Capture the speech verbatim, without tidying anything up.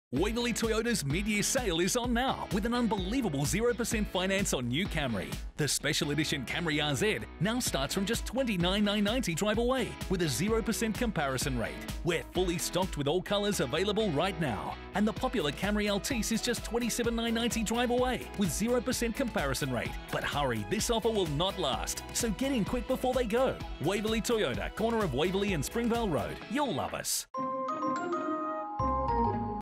Waverley Toyota's mid-year sale is on now with an unbelievable zero percent finance on new Camry. The special edition Camry R Z now starts from just twenty-nine thousand nine hundred ninety drive away with a zero percent comparison rate. We're fully stocked with all colours available right now. And the popular Camry Altice is just twenty-seven thousand nine hundred ninety drive away with zero percent comparison rate. But hurry, this offer will not last, so get in quick before they go. Waverley Toyota, corner of Waverley and Springvale Road. You'll love us.